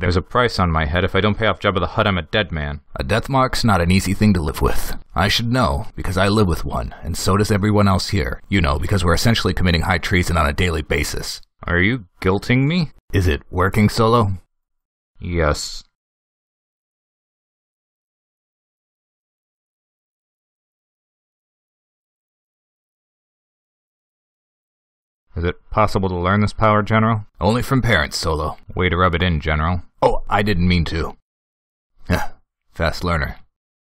There's a price on my head. If I don't pay off Jabba the Hutt, I'm a dead man. A death mark's not an easy thing to live with. I should know, because I live with one, and so does everyone else here. You know, because we're essentially committing high treason on a daily basis. Are you guilting me? Is it working, Solo? Yes. Is it possible to learn this power, General? Only from parents, Solo. Way to rub it in, General. Oh, I didn't mean to. Fast learner.